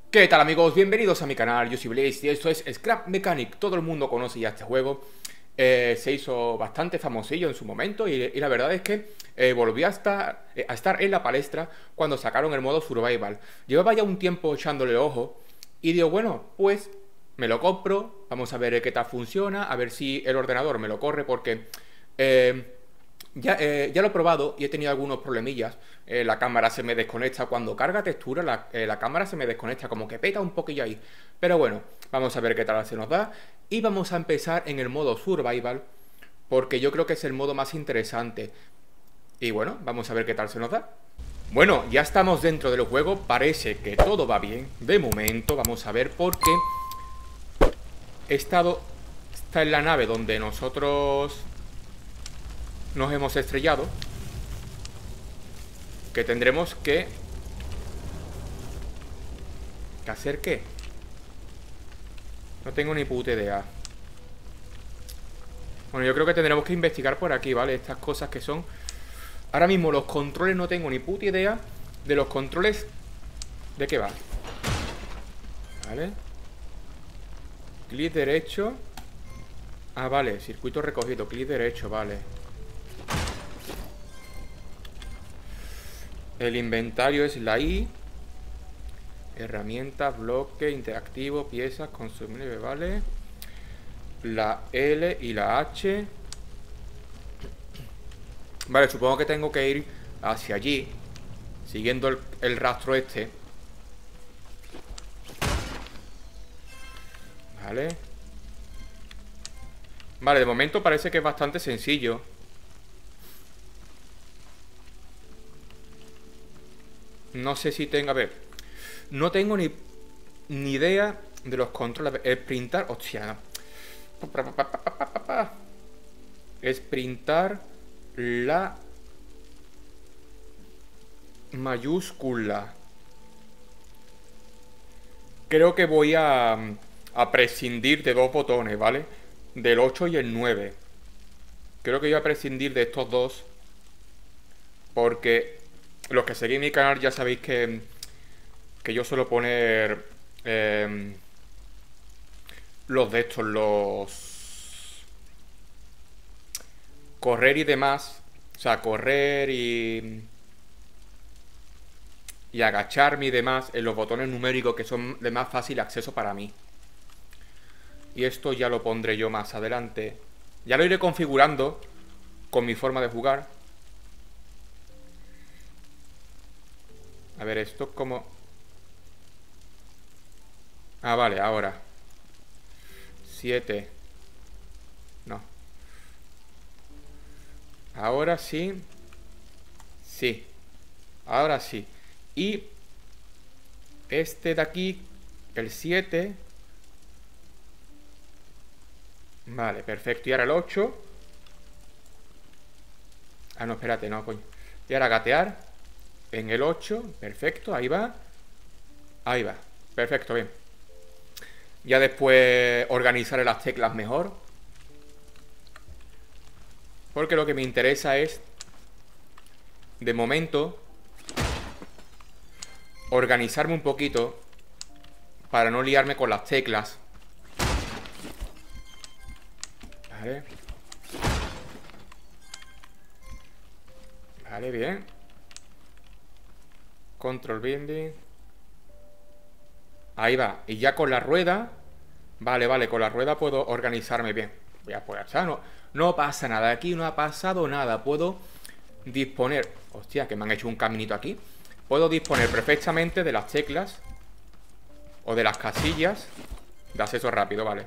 ¿Qué tal, amigos? Bienvenidos a mi canal, yo soy Blaze y esto es Scrap Mechanic. Todo el mundo conoce ya este juego. Se hizo bastante famosillo en su momento y la verdad es que volvió a estar en la palestra cuando sacaron el modo Survival. Llevaba ya un tiempo echándole ojo y digo, bueno, pues me lo compro, vamos a ver qué tal funciona, a ver si el ordenador me lo corre porque... eh, ya lo he probado y he tenido algunos problemillas. La cámara se me desconecta cuando carga textura, la cámara se me desconecta, como que peta un poquillo ahí. Pero bueno, vamos a ver qué tal se nos da. Y vamos a empezar en el modo Survival, porque yo creo que es el modo más interesante. Y bueno, vamos a ver qué tal se nos da. Bueno, ya estamos dentro del juego, parece que todo va bien. De momento, vamos a ver por qué está en la nave donde nosotros nos hemos estrellado, que tendremos que hacer qué. No tengo ni puta idea. Bueno, yo creo que tendremos que investigar por aquí, ¿vale? Estas cosas que son... Ahora mismo los controles no tengo ni puta idea de los controles. ¿De qué va? Vale. Clic derecho. Ah, vale, circuito recogido, clic derecho, vale. El inventario es la I. Herramientas, bloque, interactivo, piezas, consumible, vale. La L y la H. Vale, supongo que tengo que ir hacia allí, siguiendo el rastro este. Vale. Vale, de momento parece que es bastante sencillo. No sé si tengo... A ver, no tengo ni idea de los controles. Sprintar... Hostia. Sprintar la mayúscula. Creo que voy a prescindir de dos botones, ¿vale? Del 8 y el 9. Creo que voy a prescindir de estos dos, porque los que seguís mi canal ya sabéis que yo suelo poner los de estos, los correr y demás. O sea, correr y agacharme y demás en los botones numéricos que son de más fácil acceso para mí. Y esto ya lo pondré yo más adelante. Ya lo iré configurando con mi forma de jugar. A ver, esto es como... Ah, vale, ahora 7. No. Ahora sí. Sí. Ahora sí. Y este de aquí, el 7. Vale, perfecto. Y ahora el 8. Ah, no, espérate, no, coño. Y ahora gatear en el 8. Perfecto, ahí va. Ahí va. Perfecto, bien. Ya después organizaré las teclas mejor, porque lo que me interesa es, de momento, organizarme un poquito para no liarme con las teclas. Vale. Vale, bien. Control binding. Ahí va. Y ya con la rueda. Vale, vale, con la rueda puedo organizarme bien. Voy a poder, ¿sabes? No pasa nada. Aquí no ha pasado nada. Puedo disponer... Hostia, que me han hecho un caminito aquí. Puedo disponer perfectamente de las teclas o de las casillas de acceso rápido, vale.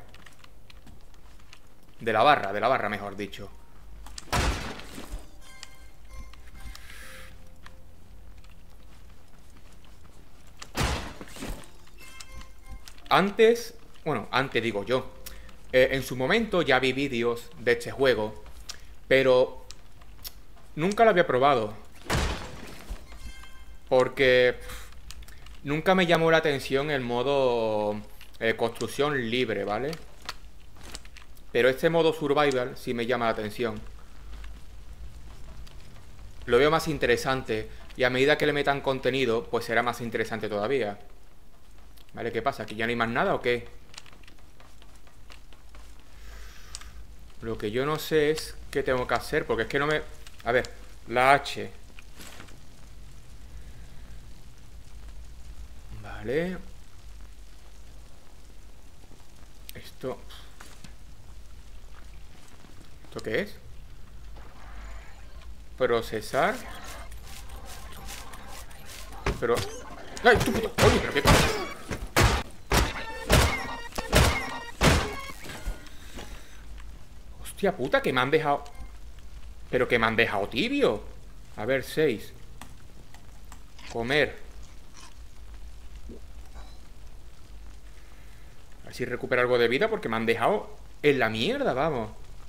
De la barra, mejor dicho. Antes, bueno, antes digo yo, en su momento ya vi vídeos de este juego, pero nunca lo había probado, porque nunca me llamó la atención el modo construcción libre, ¿vale? Pero este modo survival sí me llama la atención. Lo veo más interesante y a medida que le metan contenido, pues será más interesante todavía. Vale, ¿qué pasa? ¿Aquí ya no hay más nada o qué? Lo que yo no sé es qué tengo que hacer, porque es que no me... A ver, la H. Vale. Esto... ¿Esto qué es? Procesar. Pero... ¡Ay, tú puto! Oye, ¿pero qué pasa? Hostia puta, que me han dejado... Pero que me han dejado tibio. A ver, 6. Comer. A ver si recupero algo de vida, porque me han dejado en la mierda, vamos.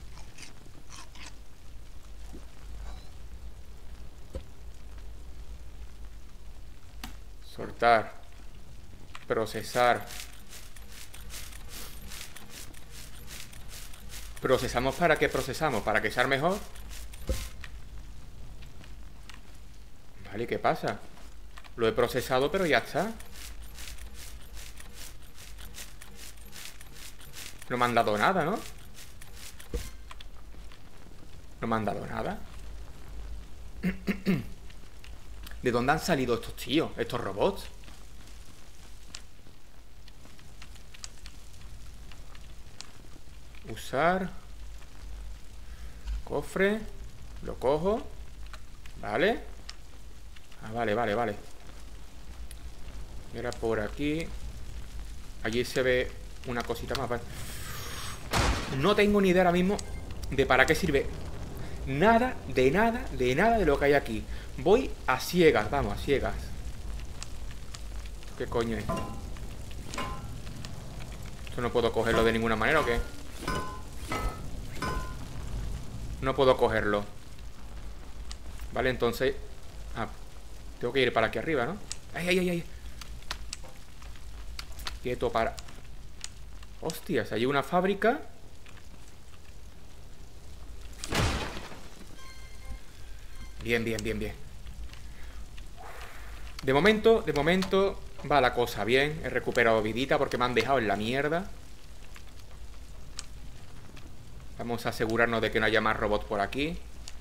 Soltar. Procesar. ¿Procesamos para qué procesamos? ¿Para que sea mejor? Vale, ¿qué pasa? Lo he procesado, pero ya está. No me han dado nada, ¿no? No me han dado nada. ¿De dónde han salido estos tíos? Estos robots. Usar. Cofre. Lo cojo. Vale. Ah, vale, vale, vale. Y ahora por aquí. Allí se ve una cosita más. Vale. No tengo ni idea ahora mismo de para qué sirve. Nada, de nada, de nada de lo que hay aquí. Voy a ciegas, vamos, a ciegas. ¿Qué coño es? ¿Esto no puedo cogerlo de ninguna manera o qué? No puedo cogerlo. Vale, entonces... Ah, tengo que ir para aquí arriba, ¿no? ¡Ay, ay, ay, ay! Quieto para... Hostias, hay una fábrica. Bien, bien, bien, bien. De momento va la cosa bien. He recuperado vidita porque me han dejado en la mierda. Vamos a asegurarnos de que no haya más robots por aquí.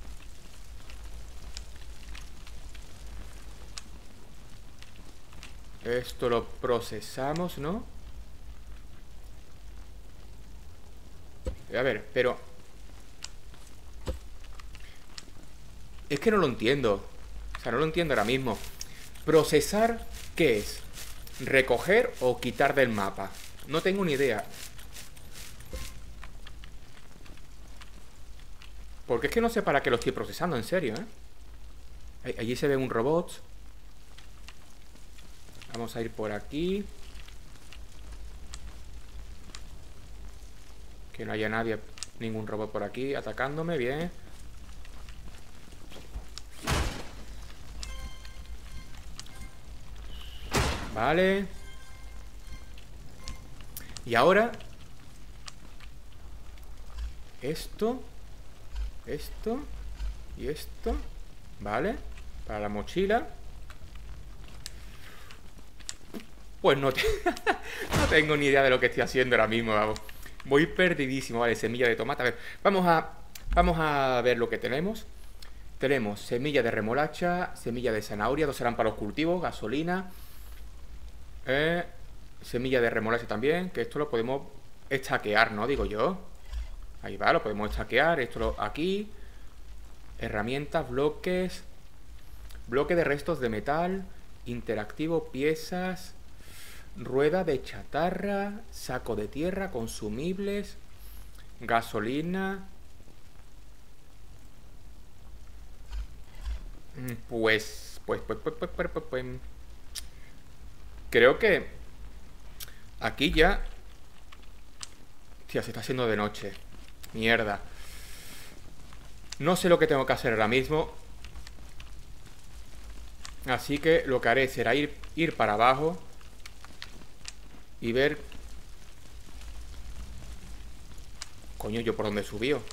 Esto lo procesamos, ¿no? A ver, pero... Es que no lo entiendo. O sea, no lo entiendo ahora mismo. ¿Procesar qué es? ¿Recoger o quitar del mapa? No tengo ni idea. Porque es que no sé para qué lo estoy procesando, en serio, ¿eh? Allí se ve un robot. Vamos a ir por aquí. Que no haya nadie, ningún robot por aquí atacándome, bien. Vale. Y ahora... Esto y esto. Vale. Para la mochila. Pues no, no tengo ni idea de lo que estoy haciendo ahora mismo, vamos. Voy perdidísimo. Vale, semilla de tomate. A ver, vamos a ver lo que tenemos. Tenemos semilla de remolacha, semilla de zanahoria, 2 serán para los cultivos, gasolina. Semilla de remolacha también, que esto lo podemos estaquear, ¿no? Digo yo. Ahí va, lo podemos estaquear. Esto aquí. Herramientas, bloques. Bloque de restos de metal. Interactivo, piezas. Rueda de chatarra. Saco de tierra, consumibles. Gasolina. Pues. Creo que aquí ya... Tía, se está haciendo de noche. Mierda. No sé lo que tengo que hacer ahora mismo. Así que lo que haré será ir para abajo y ver... Coño, ¿yo por dónde subió?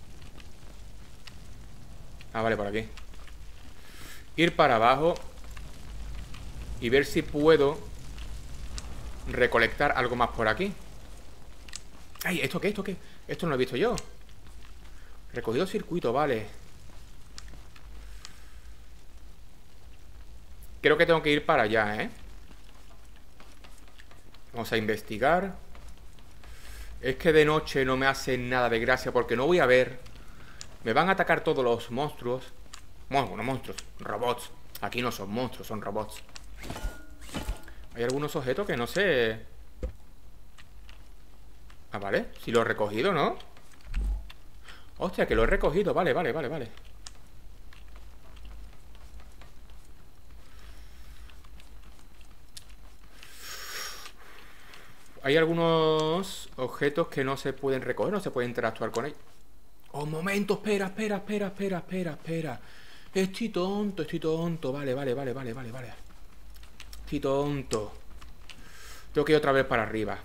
Ah, vale, por aquí. Ir para abajo y ver si puedo recolectar algo más por aquí. ¡Ay! ¿Esto qué? ¿Esto qué? Esto no lo he visto yo. Recogido circuito, vale. Creo que tengo que ir para allá, ¿eh? Vamos a investigar. Es que de noche no me hace nada de gracia porque no voy a ver. Me van a atacar todos los monstruos. Bueno, no monstruos, robots. Aquí no son monstruos, son robots. Hay algunos objetos que no sé. Ah, vale. Si lo he recogido, ¿no? Hostia, que lo he recogido. Vale, vale, vale, vale. Hay algunos objetos que no se pueden recoger, no se puede interactuar con ellos. Oh, un momento, espera. Estoy tonto. Vale. Estoy tonto. Tengo que ir otra vez para arriba.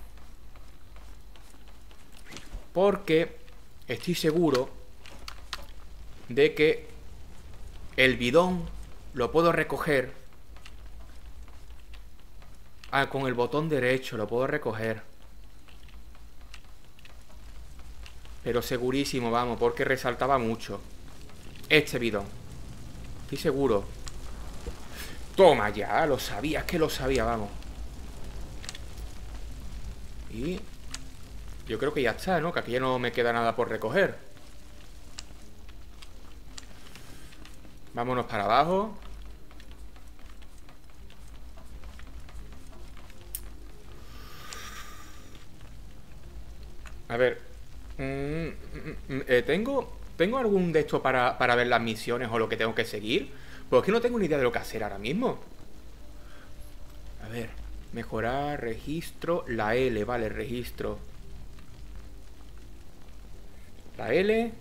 Porque estoy seguro de que el bidón lo puedo recoger. Ah, con el botón derecho lo puedo recoger. Pero segurísimo, vamos, porque resaltaba mucho este bidón. Estoy seguro. Toma ya, lo sabía, es que lo sabía, vamos. Y yo creo que ya está, ¿no? Que aquí ya no me queda nada por recoger. Vámonos para abajo. A ver. ¿Tengo algún de estos para ver las misiones o lo que tengo que seguir? Pues es que no tengo ni idea de lo que hacer ahora mismo. A ver. Mejorar, registro. La L, vale, registro. La L.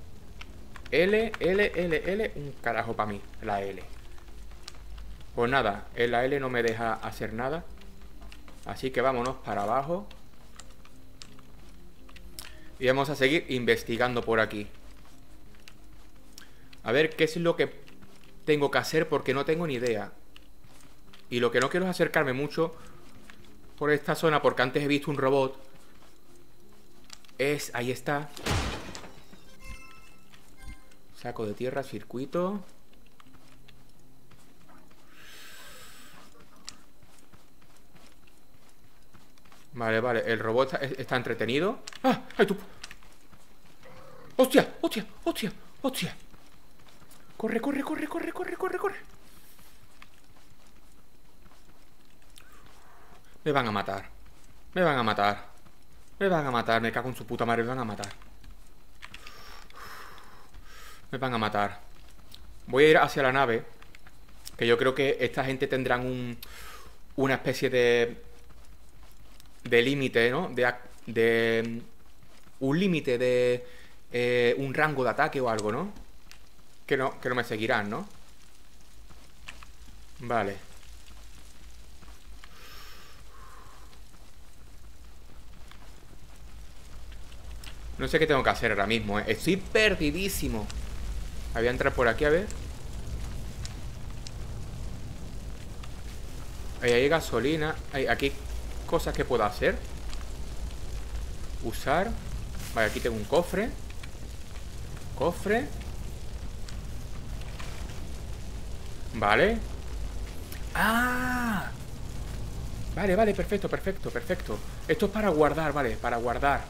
L. Un carajo para mí, la L. Pues nada, la L no me deja hacer nada. Así que vámonos para abajo. Y vamos a seguir investigando por aquí. A ver qué es lo que tengo que hacer porque no tengo ni idea. Y lo que no quiero es acercarme mucho por esta zona porque antes he visto un robot. Ahí está. Saco de tierra, circuito. Vale, el robot está entretenido. ¡Ah! ¡Ay, tú! ¡Hostia! Corre. Me van a matar. Me cago en su puta madre, me van a matar. Voy a ir hacia la nave. Que yo creo que esta gente tendrán una especie de límite, ¿no? Un límite de un rango de ataque o algo, ¿no? Que no me seguirán, ¿no? Vale. No sé qué tengo que hacer ahora mismo, ¿eh? Estoy perdidísimo. Voy a entrar por aquí, a ver. Ahí hay gasolina. Aquí cosas que puedo hacer. Usar. Vale, aquí tengo un cofre. Vale. ¡Ah! Vale, perfecto. Esto es para guardar, vale, para guardar.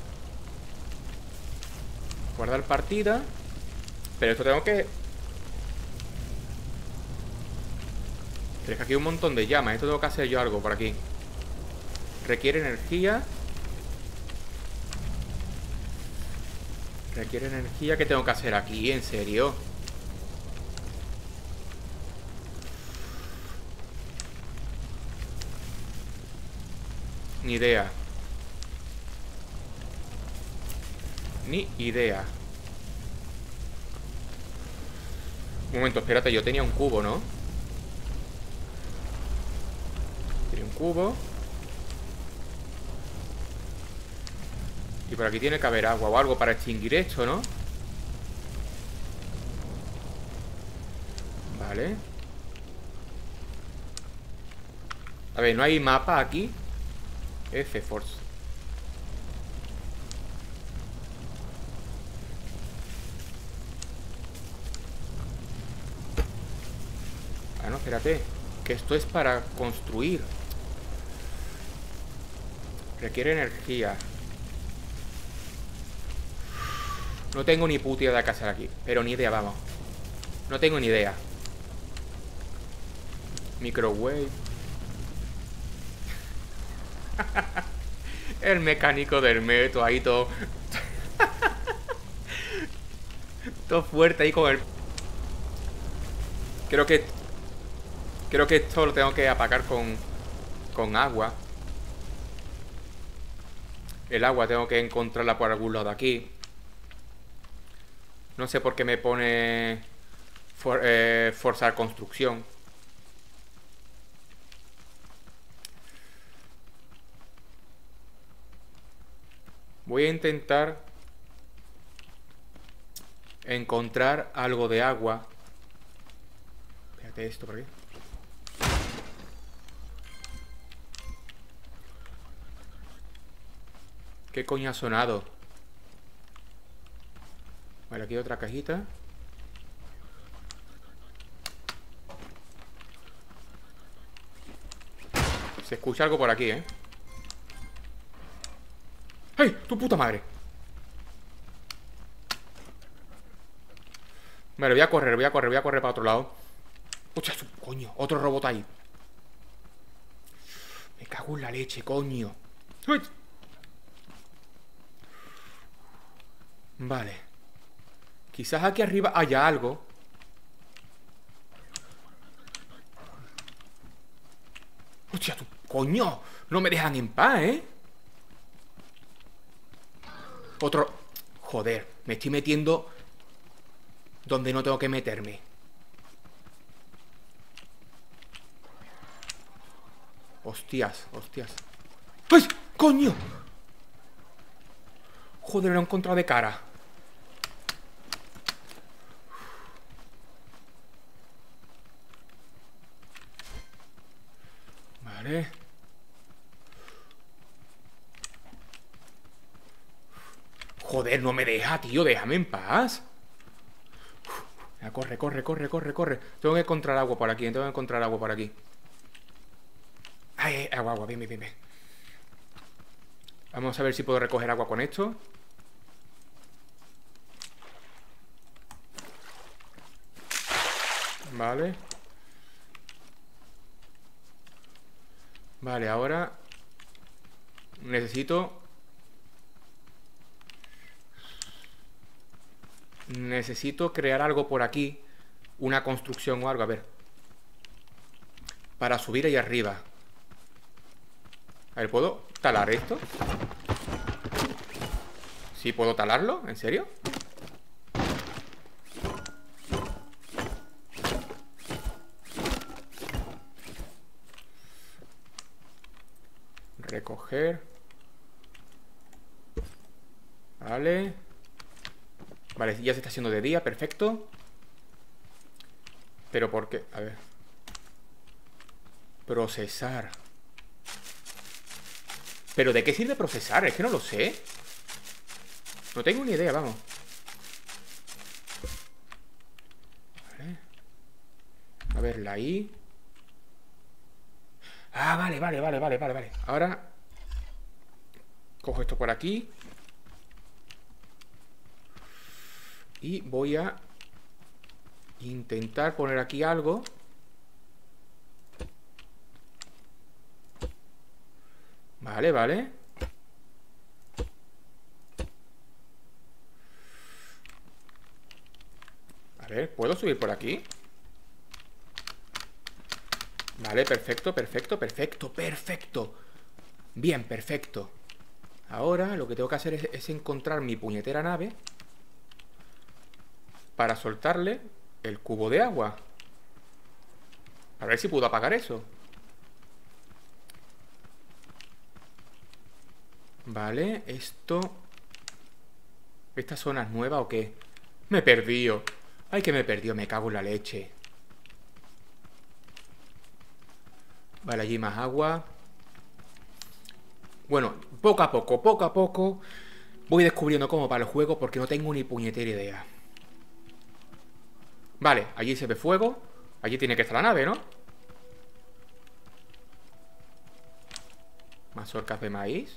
Guardar partida. Pero esto tengo que... Pero es que aquí hay un montón de llamas. Esto tengo que hacer yo algo por aquí. Requiere energía. ¿Qué tengo que hacer aquí? ¿En serio? Ni idea. Un momento, espérate, yo tenía un cubo, ¿no? Tiene un cubo. Y por aquí tiene que haber agua o algo para extinguir esto, ¿no? Vale. A ver, ¿no hay mapa aquí? F-Force. Ah, no, espérate. Que esto es para construir. Requiere energía. No tengo ni puta idea de qué hacer aquí. Pero ni idea, vamos. No tengo ni idea. Microwave. El mecánico del metro ahí todo. Todo fuerte ahí con el... Creo que esto lo tengo que apagar con agua. El agua tengo que encontrarla por algún lado de aquí. No sé por qué me pone forzar construcción. Voy a intentar encontrar algo de agua. Espérate, esto por aquí. ¿Qué coño ha sonado? Vale, aquí hay otra cajita. Se escucha algo por aquí, ¿eh? ¡Ay! ¡Tu puta madre! Vale, voy a correr para otro lado. ¡Hostia, coño! Otro robot ahí. Me cago en la leche, coño. ¡Ay! Vale. Quizás aquí arriba haya algo. ¡Hostia, tú! ¡Coño! No me dejan en paz, ¿eh? Otro... Joder, me estoy metiendo donde no tengo que meterme. Hostias, hostias. ¡Ay! ¡Coño! Joder, lo he encontrado de cara. Vale. Joder, no me deja, tío. Déjame en paz. Ya, corre. Tengo que encontrar agua por aquí. Ay, agua, bien. Vamos a ver si puedo recoger agua con esto. Vale. Vale, ahora necesito crear algo por aquí. Una construcción o algo, a ver. Para subir ahí arriba. A ver, ¿puedo talar esto? ¿Sí puedo talarlo? ¿En serio? Recoger. Vale. Vale, ya se está haciendo de día, perfecto. Pero ¿por qué? A ver. Procesar. ¿Pero de qué sirve procesar? Es que no lo sé. No tengo ni idea, vamos. Vale. A ver, la I. Ah, vale. Ahora cojo esto por aquí. Y voy a intentar poner aquí algo. Vale. A ver, ¿puedo subir por aquí? Vale, perfecto. Bien, perfecto. Ahora lo que tengo que hacer es encontrar mi puñetera nave para soltarle el cubo de agua. A ver si puedo apagar eso. Vale, esto... ¿Esta zona es nueva o qué? Me he perdido. Ay, que me he perdido, me cago en la leche. Vale, allí más agua. Bueno, poco a poco voy descubriendo cómo va el juego porque no tengo ni puñetera idea. Vale, allí se ve fuego. Allí tiene que estar la nave, ¿no? Mazorcas de maíz.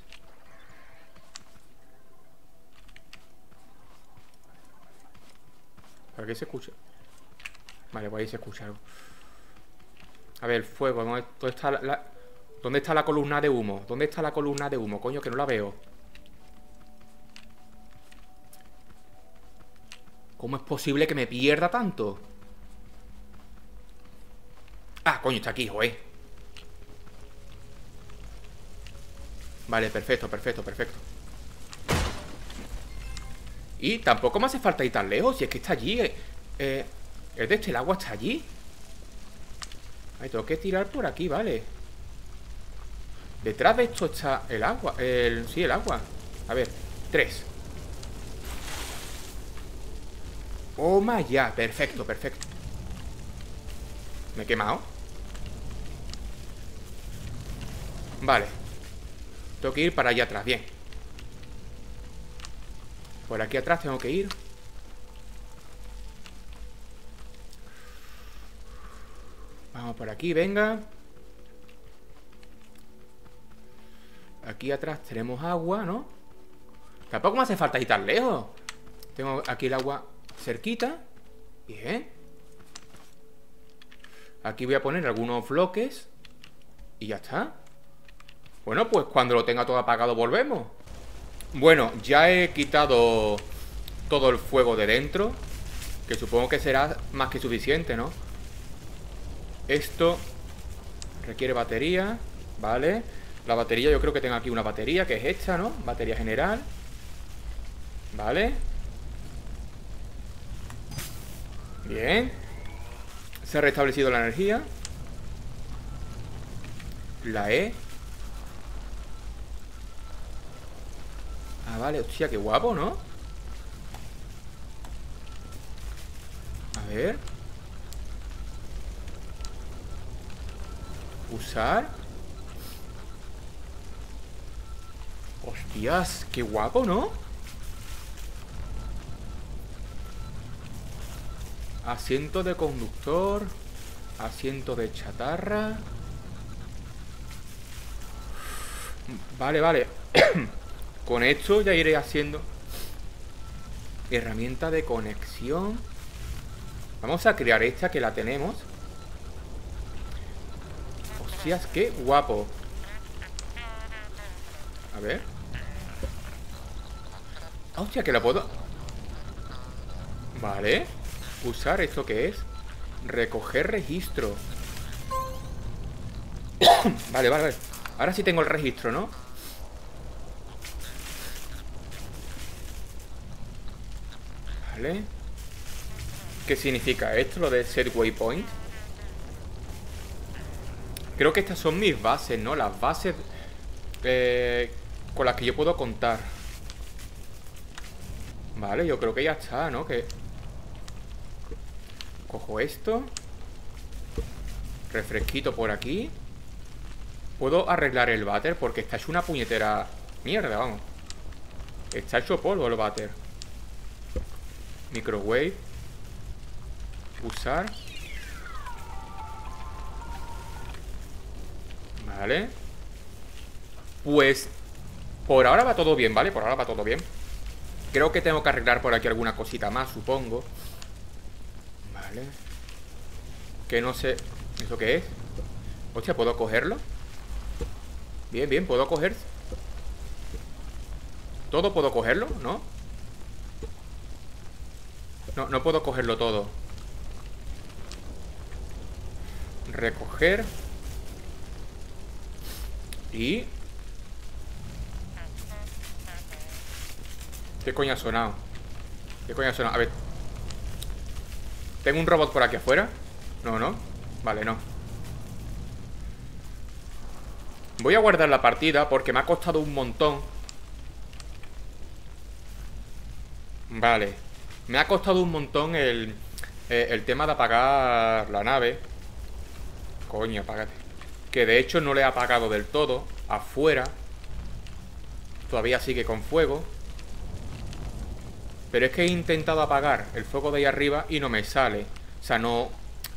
¿Para qué se escucha? Vale, pues ahí se escucha algo. A ver, el fuego. ¿Dónde está la columna de humo? ¿Dónde está la columna de humo? Coño, que no la veo. ¿Cómo es posible que me pierda tanto? Ah, coño, está aquí, joder. Vale, perfecto, perfecto, perfecto. Y tampoco me hace falta ir tan lejos. Si es que está allí. ¿Es de este? ¿El agua está allí? Ahí tengo que tirar por aquí, vale. Detrás de esto está el agua. Sí, el agua. A ver, 3. Oh my god, perfecto, perfecto. Me he quemado. Vale. Tengo que ir para allá atrás, bien. Por aquí atrás tengo que ir. Vamos por aquí, venga. Aquí atrás tenemos agua, ¿no? Tampoco me hace falta ir tan lejos. Tengo aquí el agua cerquita. Bien. Aquí voy a poner algunos bloques. Y ya está. Bueno, pues cuando lo tenga todo apagado volvemos. Bueno, ya he quitado todo el fuego de dentro, que supongo que será más que suficiente, ¿no? Esto requiere batería. Vale. La batería, yo creo que tengo aquí una batería, que es esta, ¿no? Batería general. Vale. Bien. Se ha restablecido la energía. La E. Ah, vale, hostia, qué guapo, ¿no? A ver. Usar. Hostias, qué guapo, ¿no? Asiento de conductor. Asiento de chatarra. Vale, vale. Con esto ya iré haciendo herramienta de conexión. Vamos a crear esta que la tenemos. Hostias, qué guapo. A ver. Hostia, que la puedo. Vale. Usar esto que es recoger registro. Vale, vale, vale. Ahora sí tengo el registro, ¿no? Vale. ¿Qué significa esto? Lo de set waypoint. Creo que estas son mis bases, ¿no? Las bases con las que yo puedo contar. Vale, yo creo que ya está, ¿no? Que cojo esto. Refresquito por aquí. Puedo arreglar el váter porque está hecho una puñetera mierda, vamos. Está hecho polvo el váter. Microwave. Usar. Vale. Pues por ahora va todo bien, ¿vale? Por ahora va todo bien. Creo que tengo que arreglar por aquí alguna cosita más, supongo. Vale. Que no sé... ¿Eso qué es? Hostia, ¿puedo cogerlo? Bien, bien, ¿puedo coger? ¿Todo puedo cogerlo? ¿No? No, no puedo cogerlo todo. Recoger. Y... ¿qué coño ha sonado? ¿Qué coño ha sonado? A ver. ¿Tengo un robot por aquí afuera? No, no. Vale, no. Voy a guardar la partida porque me ha costado un montón. Vale. Me ha costado un montón el tema de apagar la nave. Coño, apágate. Que de hecho no le he apagado del todo. Afuera. Todavía sigue con fuego. Pero es que he intentado apagar el fuego de ahí arriba y no me sale. O sea, no...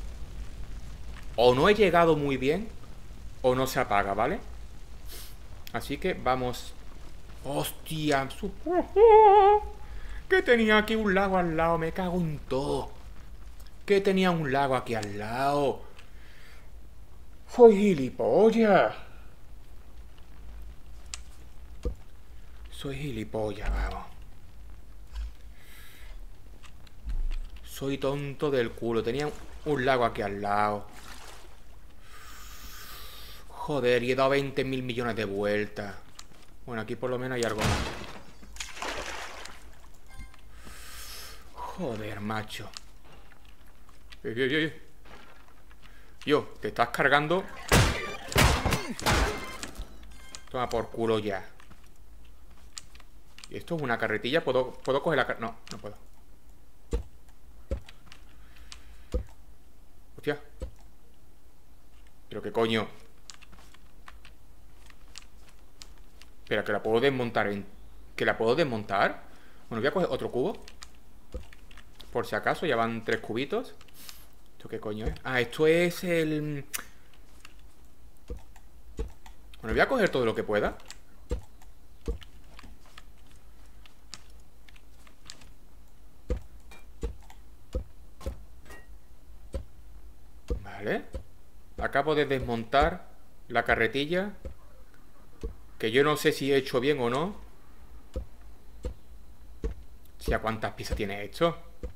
O no he llegado muy bien o no se apaga, ¿vale? Así que vamos... ¡Hostia! Que tenía aquí un lago al lado. Me cago en todo. Que tenía un lago aquí al lado. Soy gilipollas. Soy gilipollas, vamos. Soy tonto del culo. Tenía un lago aquí al lado. Joder, y he dado 20.000 millones de vueltas. Bueno, aquí por lo menos hay algo más. Joder, macho. Yo, te estás cargando. Toma por culo ya. ¿Y esto es una carretilla? ¿Puedo coger la carretilla? No, no puedo. Hostia. ¿Pero qué coño? Espera, que la puedo desmontar ¿Que la puedo desmontar? Bueno, voy a coger otro cubo. Por si acaso, ya van 3 cubitos. ¿Esto qué coño es? Ah, esto es el... Bueno, voy a coger todo lo que pueda. Vale. Acabo de desmontar la carretilla. Que yo no sé si he hecho bien o no. Si a cuántas piezas tiene esto.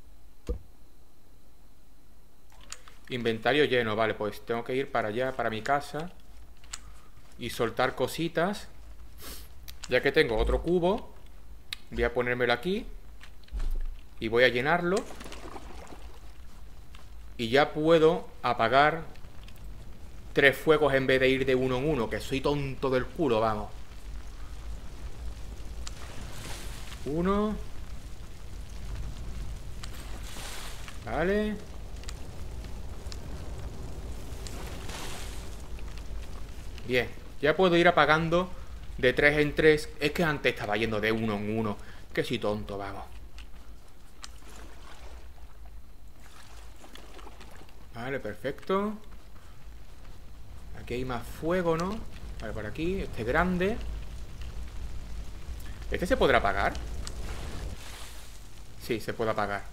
Inventario lleno, vale, pues tengo que ir para allá, para mi casa. Y soltar cositas. Ya que tengo otro cubo, voy a ponérmelo aquí. Y voy a llenarlo. Y ya puedo apagar 3 fuegos en vez de ir de uno en uno. Que soy tonto del culo, vamos. 1. Vale. Bien, ya puedo ir apagando de 3 en 3. Es que antes estaba yendo de 1 en 1. Que soy tonto, vamos. Vale, perfecto. Aquí hay más fuego, ¿no? Vale, por aquí, este grande. ¿Este se podrá apagar? Sí, se puede apagar.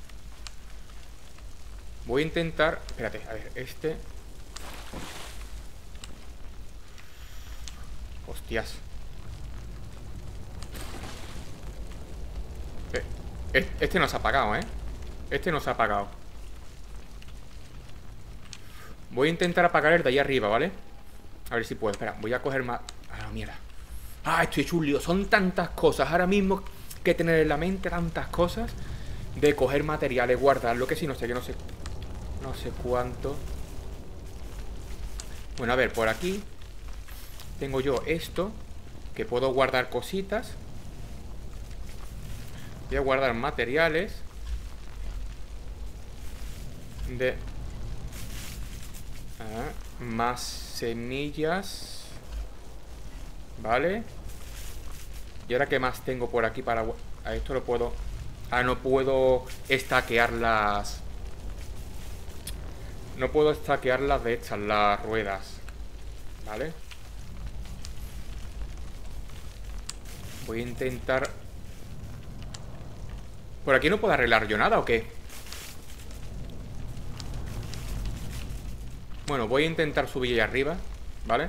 Voy a intentar... Espérate, a ver, este... Hostias. Este no se ha apagado, ¿eh? Este no se ha apagado. Voy a intentar apagar el de ahí arriba, ¿vale? A ver si puedo. Espera, voy a coger más... Ah, mierda. Ah, estoy hecho un lío. Son tantas cosas ahora mismo que tener en la mente, tantas cosas. De coger materiales, guardarlo. Que si no sé, que no sé... No sé cuánto. Bueno, a ver, por aquí tengo yo esto, que puedo guardar cositas. Voy a guardar materiales de... más semillas. Vale. Y ahora, ¿qué más tengo por aquí para... A esto lo puedo... Ah, no puedo estaquear las... No puedo estaquear las de estas, las ruedas. Vale. Voy a intentar... ¿Por aquí no puedo arreglar yo nada o qué? Bueno, voy a intentar subir ahí arriba, ¿vale?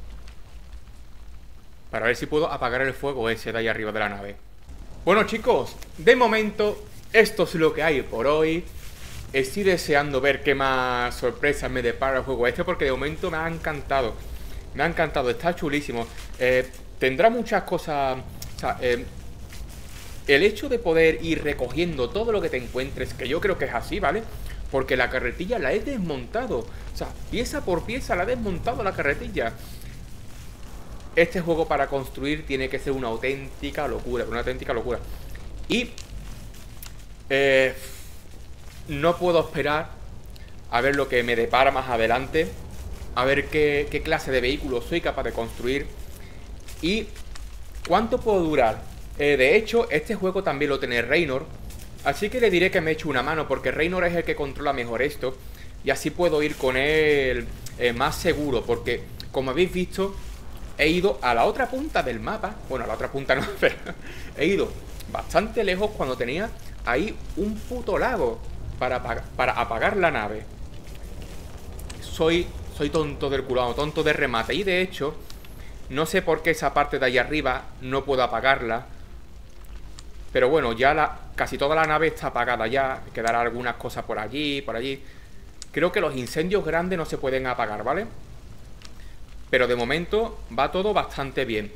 Para ver si puedo apagar el fuego ese de ahí arriba de la nave. Bueno, chicos, de momento esto es lo que hay por hoy. Estoy deseando ver qué más sorpresas me depara el juego este, porque de momento me ha encantado. Me ha encantado, está chulísimo. Tendrá muchas cosas... O sea, el hecho de poder ir recogiendo todo lo que te encuentres, que yo creo que es así, ¿vale? Porque la carretilla la he desmontado. O sea, pieza por pieza la he desmontado la carretilla. Este juego para construir tiene que ser una auténtica locura. Una auténtica locura. Y... no puedo esperar a ver lo que me depara más adelante. A ver qué clase de vehículo soy capaz de construir. Y ¿Cuánto puedo durar? De hecho, este juego también lo tiene Reynor, así que le diré que me eche una mano, porque Reynor es el que controla mejor esto, y así puedo ir con él más seguro, porque como habéis visto, he ido a la otra punta del mapa. Bueno, a la otra punta no, pero he ido bastante lejos cuando tenía ahí un puto lago para apagar la nave. Soy tonto del culado, tonto de remate. Y de hecho, no sé por qué esa parte de ahí arriba no puedo apagarla. Pero bueno, ya casi toda la nave está apagada ya. Quedará algunas cosas por allí, por allí. Creo que los incendios grandes no se pueden apagar, ¿vale? Pero de momento va todo bastante bien.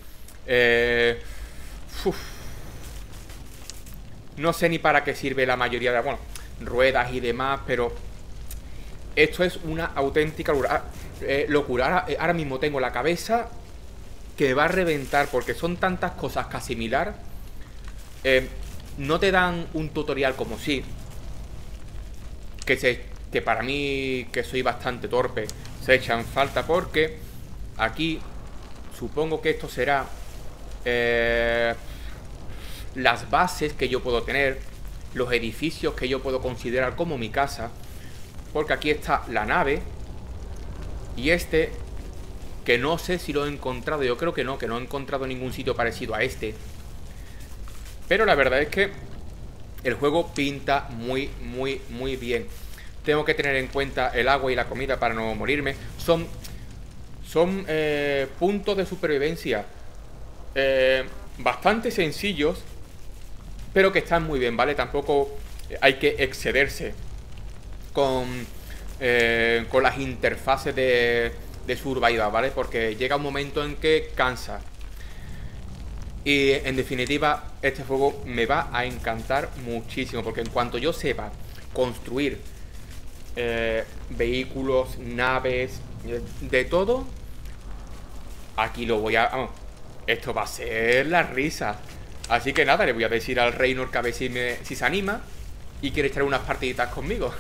No sé ni para qué sirve la mayoría de... Bueno, ruedas y demás, pero... Esto es una auténtica locura. Ahora mismo tengo la cabeza que me va a reventar, porque son tantas cosas que asimilar. No te dan un tutorial como sí. Que para mí, que soy bastante torpe, se echan falta, porque... Aquí, supongo que esto será las bases que yo puedo tener, los edificios que yo puedo considerar como mi casa, porque aquí está la nave y que no sé si lo he encontrado, yo creo que no he encontrado ningún sitio parecido a este. Pero la verdad es que el juego pinta muy bien. Tengo que tener en cuenta el agua y la comida para no morirme. Son puntos de supervivencia bastante sencillos, pero que están muy bien, ¿vale? Tampoco hay que excederse con las interfaces de survival, ¿vale? Porque llega un momento en que cansa. Y en definitiva, este juego me va a encantar muchísimo, porque en cuanto yo sepa construir vehículos, naves, de todo, aquí lo voy a... Vamos, esto va a ser la risa. Así que nada, le voy a decir al Reynor que a ver si se anima y quiere echar unas partiditas conmigo.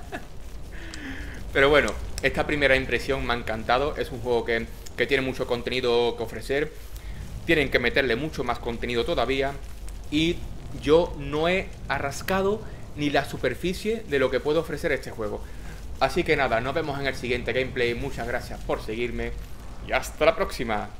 Pero bueno, esta primera impresión me ha encantado. Es un juego que tiene mucho contenido que ofrecer. Tienen que meterle mucho más contenido todavía. Y yo no he arrascado ni la superficie de lo que puede ofrecer este juego. Así que nada, nos vemos en el siguiente gameplay. Muchas gracias por seguirme y hasta la próxima.